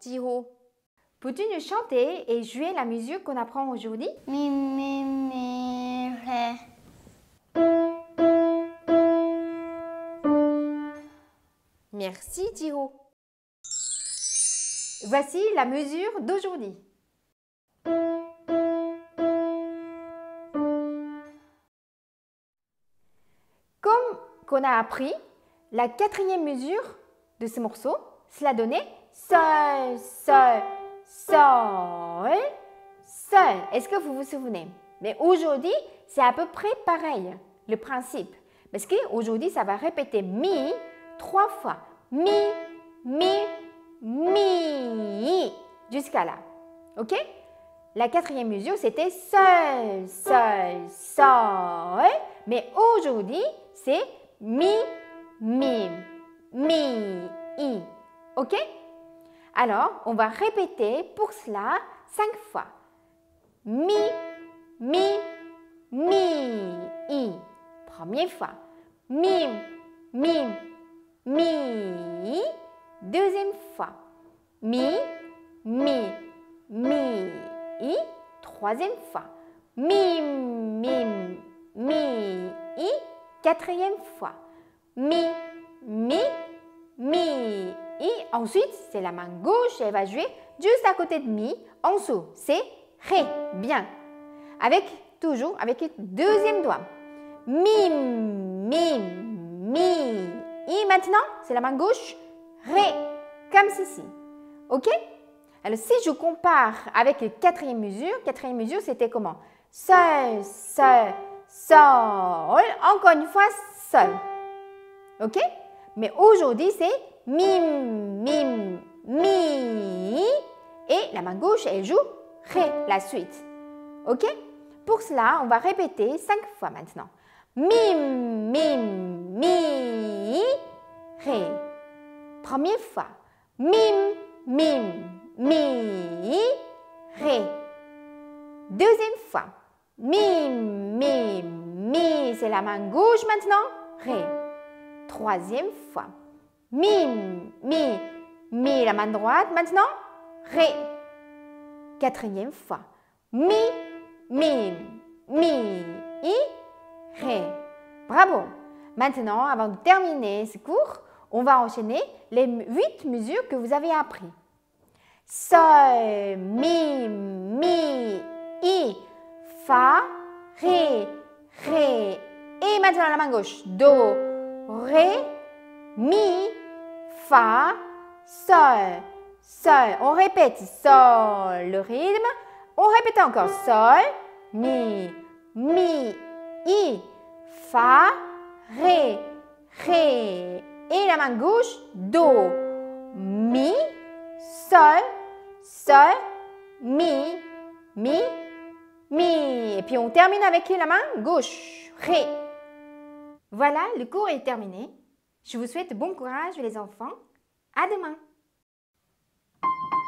Jiro. Peux-tu nous chanter et jouer la musique qu'on apprend aujourd'hui? Mi, mi, ré. Merci Jiro. Voici la mesure d'aujourd'hui. Comme qu'on a appris, la quatrième mesure de ce morceau, cela donnait sol, sol, sol, sol. Est-ce que vous vous souvenez? Mais aujourd'hui, c'est à peu près pareil, le principe. Parce qu'aujourd'hui, ça va répéter mi 3 fois. Mi, mi, mi, jusqu'à là. Ok? La quatrième mesure, c'était sol, sol, sol. Mais aujourd'hui, c'est mi, mi, mi, i. Ok? Alors, on va répéter pour cela 5 fois. Mi, mi, mi, i. Première fois. Mi, mi, mi. Deuxième fois. Mi, mi, mi, i. Troisième fois. Mi, mi, mi, i. Quatrième fois. Mi, mi, mi, i. Ensuite, c'est la main gauche, elle va jouer juste à côté de mi. En dessous, c'est ré. Bien. Toujours avec le deuxième doigt. Mi, mi, mi, i. Maintenant, c'est la main gauche, ré, comme ceci. Ok? Alors, si je compare avec la quatrième mesure, c'était comment? Sol, sol, sol. Encore une fois, sol. Ok? Mais aujourd'hui, c'est mi, mi, mi. Et la main gauche, elle joue ré, la suite. Ok? Pour cela, on va répéter 5 fois maintenant. Mi, mi, mi, ré. Première fois. Mi, mi, mi, ré. Deuxième fois. Mi, mi, mi. C'est la main gauche maintenant. Ré. Troisième fois. Mi, mi, mi. La main droite maintenant. Ré. Quatrième fois. Mi, mi, mi, i, ré. Bravo! Maintenant, avant de terminer ce cours, on va enchaîner les 8 mesures que vous avez appris. Sol, mi, mi, i, fa, ré, ré. Et maintenant la main gauche. Do, ré, mi, fa, sol, sol. On répète sol, le rythme. On répète encore sol, mi, mi, i, fa, ré, ré. Et la main gauche, do, mi, sol, sol, mi, mi, mi. Et puis on termine avec la main gauche, ré. Voilà, le cours est terminé. Je vous souhaite bon courage les enfants. À demain.